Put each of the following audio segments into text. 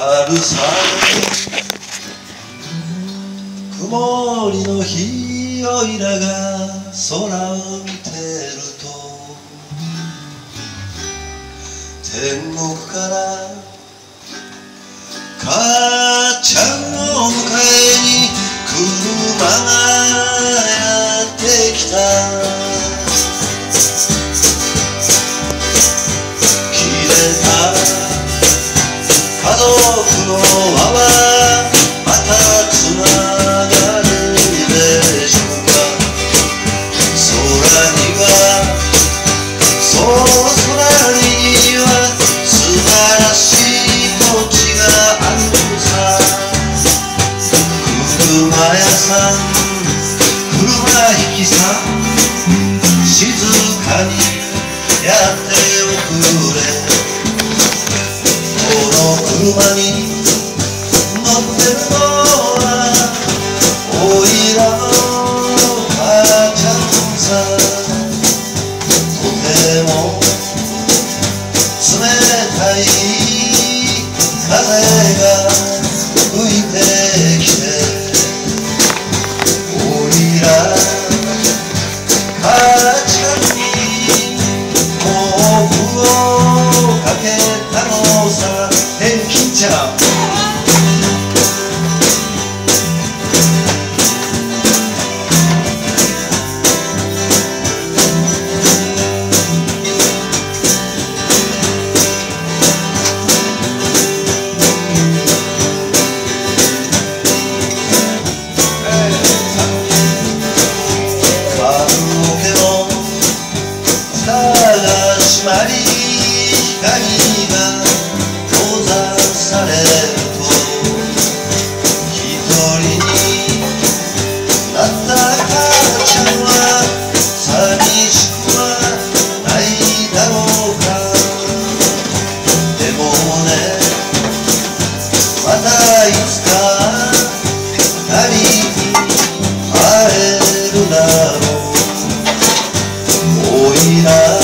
春雨曇りの日おいらが空を見てると天国から母ちゃんを迎えに車がやってきた切れた家族の輪はまたつながるでしょうか空にはその空には素晴らしい土地があるさ車屋さん車引きさん静かにやっておくれこの車に乗ってるのはおいらの母ちゃんさとても冷たい風が吹いてきておいら母ちゃんに毛布をかけたのさ金ちゃん閉まり光が閉ざされると一人になった母ちゃんは寂しくはないだろうかでもねまたいつか二人に会えるだろうおいら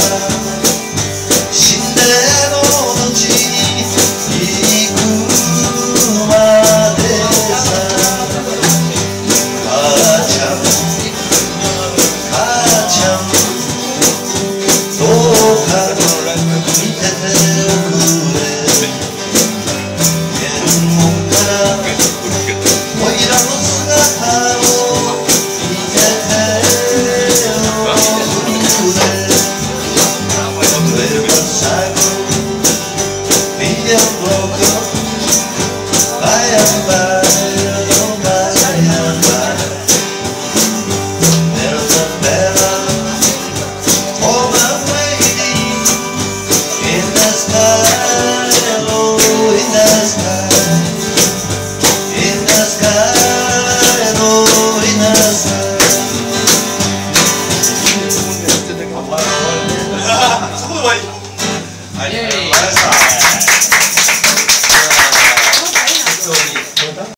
そこで終わり。